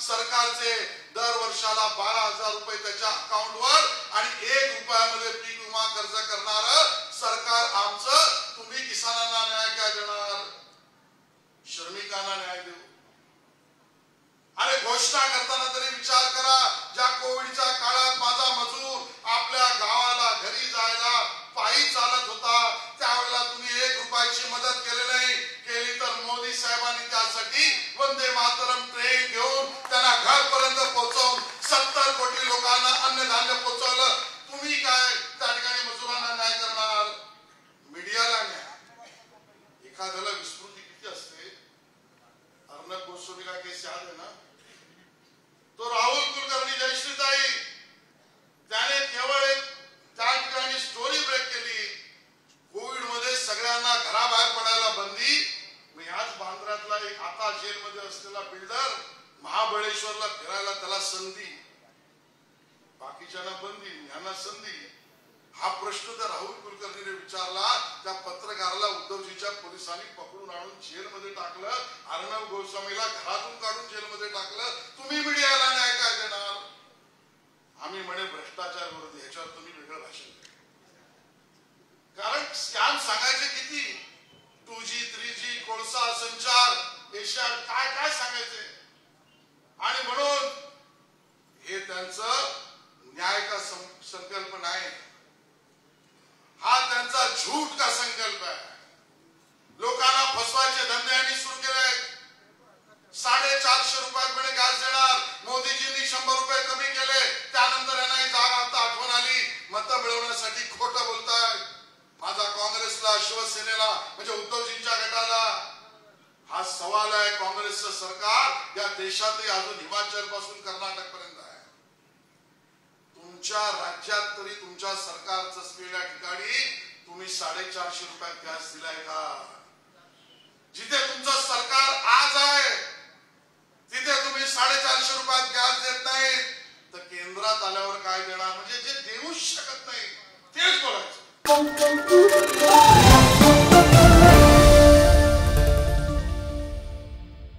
सरकारचे दर वर्षाला 12,000 रुपये त्याच्या अकाउंटवर आणि 1 रुपयामध्ये पीक विमा कर्ज करणार सरकार आमचं, तुम्ही किसानांना न्याय काय देणार? श्रमिकांना न्याय देऊ? अरे घोषणा करताना तरी विचार करा. ज्या कोविडच्या काळात माझा मजूर आपल्या गावाला घरी जायला पायी चालत होता, त्यावेळेला तुम्ही 1 रुपयाची मदत केली नाही. केली तर मोदी साहेबांनी त्यासाठी वंदे मातरम ट्रेन घेऊन त्यांना घरपर्यंत पोहोचवून 70 कोटी लोकांना अन्नधान्य पोहोचवलं. तुम्ही काय त्या ठिकाणी मजुरांना न्याय करणार? मीडियाला न्याय. एखाद्याला विस्मृती किती असते. अर्णब गोस्वामीला केस याद आहे ना? तो राहुल कुलकर्णी जयश्रीताई, त्याने केवळ एक त्या ठिकाणी स्टोरी ब्रेक केली. कोविड मध्ये सगळ्यांना घराबाहेर पडायला बंदी. ह्याच बांद्र्यातला एक आता जेलमध्ये असलेला बिल्डर महाबळेश्वरला फिरायला त्याला संधी, बाकीच्यांना बंदी, यांना संधी. हा प्रश्न तर राहुल कुलकर्णीने विचारला. त्या पत्रकाराला उद्धवजीच्या पोलिसांनी पकडून आणून जेलमध्ये टाकलं. अर्णब गोस्वामीला घरातून काढून जेलमध्ये टाकलं. तुम्ही मीडियाला न्याय काय देणार? आम्ही म्हणे भ्रष्टाचार विरोधी. ह्याच्यावर तुम्ही वेगळं भाषण द्या. कारण स्कॅम सांगायचे किती? 2G 3G कोळसा संचार एशिया काय काय सांगायचे. आणि म्हणून हे त्यांचं न्याय का संकल्प नाही, हा त्यांचा झूठ का संकल्प आहे. लोकांना फसवायचे धंदे यांनी सुरू केले. 450 रुपयात म्हणे गॅस देणार. मोदीजींनी 100 रुपये कमी केले. त्यानंतर यांना ही जाग आता आठवण आली. मतं मिळवण्यासाठी खोटं बोलताय. माझा काँग्रेसला, शिवसेनेला म्हणजे उद्धवजींच्या गटाला हा सवाल आहे. काँग्रेसचं सरकार या देशातही अजून हिमाचल पासून कर्नाटक पर्यंत आहे. तुमच्या राज्यात तरी तुमच्या सरकारचं असलेल्या ठिकाणी तुम्ही 450 रुपयात गॅस दिलाय का? जिथे तुमचं सरकार आज आहे